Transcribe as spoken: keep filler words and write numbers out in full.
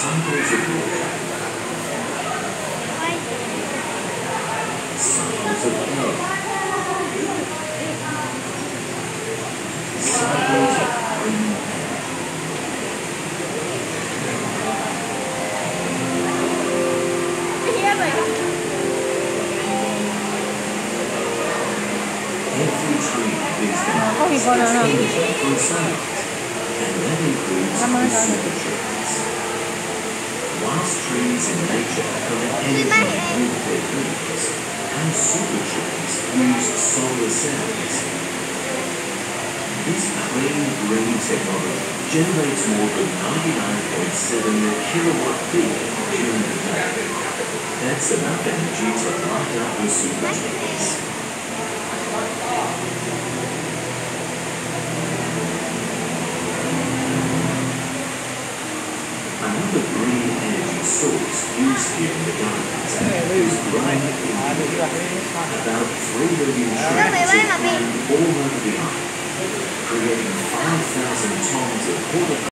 cycles of water, cycles of power, cycles of green air. Every tree is the its energy from sunlight, and that includes the super trees. Whilst trees in nature collect energy with their leaves, and super trees use solar cells. This clean green technology generates more than ninety-nine point seven kilowatt peak during the day. That's enough energy to light up the super trees. Another green energy source used here in the gardens is growing in India. About three million trees are planted all over the island, creating five thousand tons of horticulture.